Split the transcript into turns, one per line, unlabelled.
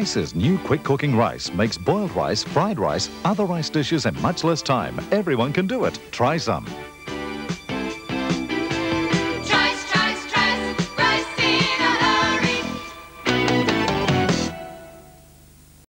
Trice's new quick cooking rice makes boiled rice, fried rice, other rice dishes in much less time. Everyone can do it. Try some.